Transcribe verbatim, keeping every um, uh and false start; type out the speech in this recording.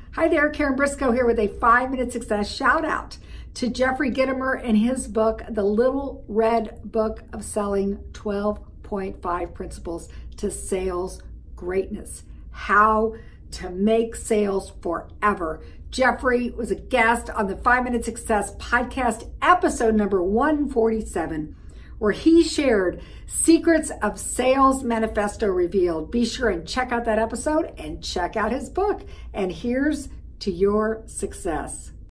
Hi there, Karen Briscoe here with a five minute success shout out to Jeffrey Gitomer and his book, The Little Red Book of Selling twelve point five Principles to Sales Greatness. How to make sales forever. Jeffrey was a guest on the five minute Success podcast, episode number one forty-seven, where he shared secrets of Sales Manifesto Revealed. Be sure and check out that episode and check out his book. And here's to your success.